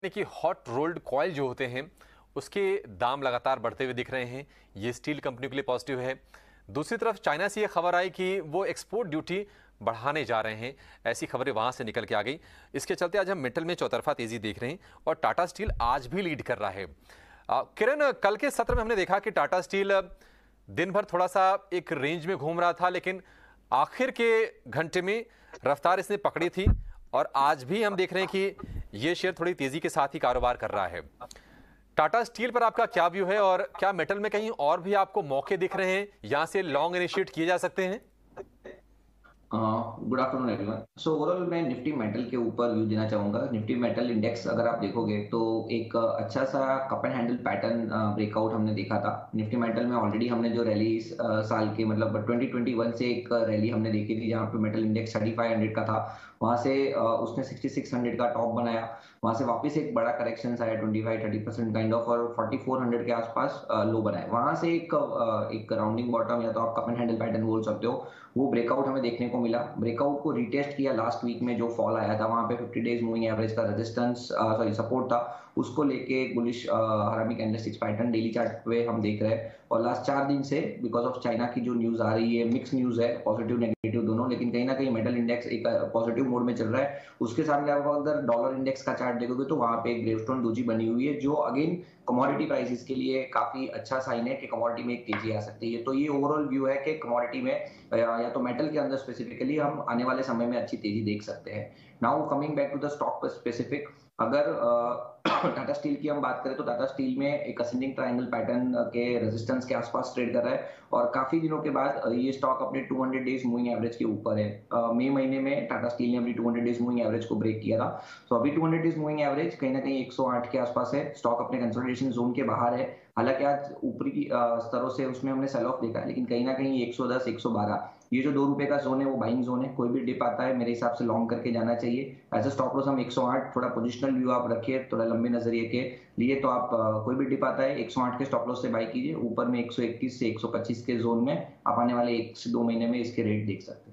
देखिए, hot rolled coil जो होते हैं उसके दाम लगातार बढ़ते हुए दिख रहे हैं। ये स्टील कंपनी के लिए पॉजिटिव है। दूसरी तरफ चाइना से ये खबर आई कि वो एक्सपोर्ट ड्यूटी बढ़ाने जा रहे हैं। ऐसी खबरें वहां से निकल के आ गई। इसके चलते आज हम मेटल में चौतरफा तेजी देख रहे हैं और टाटा स्टील आज भी लीड कर रहा है। किरण, कल के सत्र में हमने देखा कि टाटा स्टील दिन भर थोड़ा सा एक रेंज में घूम रहा था, लेकिन आखिर के घंटे में रफ्तार इसने पकड़ी थी और आज भी हम देख रहे हैं कि ये शेयर थोड़ी तेजी के साथ ही कारोबार कर रहा है। टाटा स्टील पर आपका क्या व्यू है और क्या मेटल में कहीं और भी आपको मौके दिख रहे हैं, यहां से लॉन्ग इनिशिएट किए जा सकते हैं? Good afternoon everyone. So overall मैं निफ्टी मेटल के ऊपर व्यू देना चाहूंगा। निफ्टी मेटल इंडेक्स अगर आप देखोगे तो एक अच्छा सा cup and handle pattern breakout हमने देखा था। निफ्टी मेटल में ऑलरेडी हमने जो रैली साल के मतलब 2021 से एक रैली हमने देखी थी जहां पे मेटल इंडेक्स 3500 का था। वहां से उसने 6600 का टॉप बनाया। वहां से वापस एक बड़ा करेक्शन आया 25-30% काइंड ऑफ और 4400 के आसपास लो बनाए। वहां से एक राउंडिंग बॉटम या तो आप कप एंड हैंडल पैटर्न बोल सकते हो, वो ब्रेकआउट हमें देखने को मिला। ब्रेकआउट को रिटेस्ट किया लास्ट वीक में, जो फॉल आया था वहां पे 50 डेज मूविंग एवरेज का रेजिस्टेंस सॉरी सपोर्ट था, उसको लेके एक बुलिश हरामी कैंडलस्टिक्स पैटर्न डेली चार्ट पे हम देख रहे हैं। और लास्ट 4 दिन से बिकॉज ऑफ चाइना की जो न्यूज आ रही है, मिक्स न्यूज है, पॉजिटिव नेगेटिव दोनों, लेकिन कहीं ना कहीं मेटल इंडेक्स एक पॉजिटिव मोड में चल रहा है। उसके सामने आप अगर डॉलर इंडेक्स का चार्ट देखोगे तो वहां पे एक ग्रेवस्टोन डोजी बनी हुई है, जो अगेन कमोडिटी प्राइसेस के लिए काफी अच्छा साइन है कि कमोडिटी में एक तेजी आ सकती है। तो ये ओवरऑल व्यू है कि कमोडिटी में या तो मेटल के अंदर स्पेसिफिकली हम आने वाले समय में अच्छी तेजी देख सकते हैं। Now coming back to the stock specific, अगर टाटा स्टील की हम बात करें तो टाटा स्टील में एक असेंडिंग ट्रायंगल पैटर्न के रेजिस्टेंस के आसपास ट्रेड कर रहा है और काफी दिनों के बाद ये स्टॉक अपने 200 डेज मूविंग एवरेज के ऊपर है। मई महीने में टाटा स्टील ने अपनी 200 डेज मूविंग एवरेज को ब्रेक किया था। तो अभी 200 डेज मूविंग एवरेज कहीं ना कहीं 108 के आसपास है। स्टॉक अपने कंसोलिडेशन जोन के बाहर है। हालांकि आज ऊपरी स्तरों से उसमें हमने सेल ऑफ देखा है, लेकिन कहीं ना कहीं 110 112 ये जो 2 रुपए का जोन है वो बाइंग जोन है। कोई भी डिप आता है मेरे हिसाब से लॉन्ग करके जाना चाहिए। एज अ स्टॉप लॉस हम 108, थोड़ा पोजिशनल व्यू आप रखिए थोड़ा लंबे नजरिए के लिए, तो आप कोई भी डिप आता है 108 के स्टॉप लॉस से बाई कीजिए। ऊपर में 121 से 125 के जोन में आप आने वाले 1 से 2 महीने में इसके रेट देख सकते हैं।